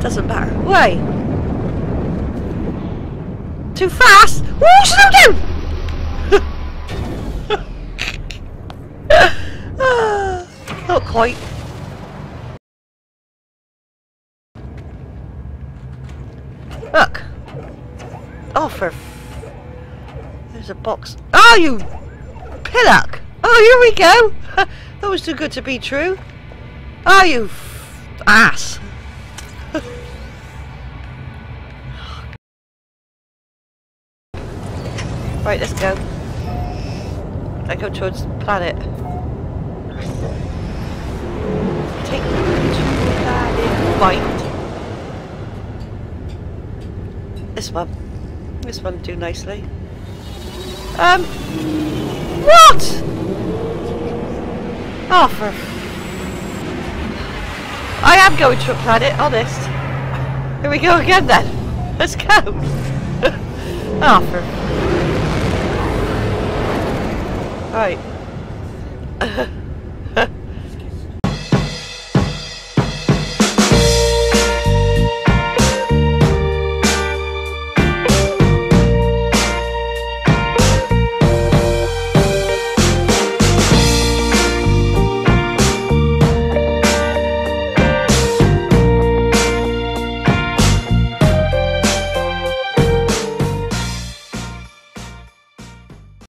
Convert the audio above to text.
Doesn't matter. Wait. Too fast? Whoa, slow down! Not quite. Look. Oh, there's a box. Oh, you pillock! Oh, here we go! That was too good to be true. Oh, you ass! Right, let's go. I go towards the planet. Take me to the planet. Right. This one. This one do nicely. What? Oh, I am going to a planet, honest. Here we go again then. Let's go. Oh, Right.